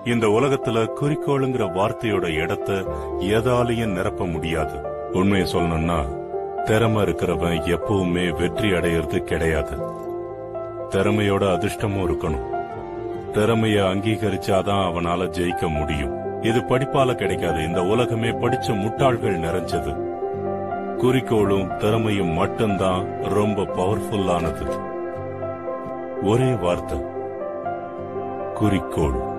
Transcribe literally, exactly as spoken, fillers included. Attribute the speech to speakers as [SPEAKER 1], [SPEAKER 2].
[SPEAKER 1] இந்த உலகத்துல குறிக்கோளுங்கிற வார்த்தையோட இடத்தை எதாலையும் நிரப்ப முடியாது. உண்மையை சொல்லணும்னா திறமை இருக்கிறவன் எப்பவுமே வெற்றி அடையிறது கிடையாது. திறமையோட அதிர்ஷ்டமும் இருக்கணும். திறமைய அங்கீகரிச்சாதான் அவனால ஜெயிக்க முடியும். இது படிப்பால கிடைக்காது. இந்த உலகமே படிச்ச முட்டாள்கள் நிறைஞ்சது. குறிக்கோளும் திறமையும் மட்டும்தான் ரொம்ப பவர்ஃபுல்லானது. ஒரே வார்த்தை, குறிக்கோள்.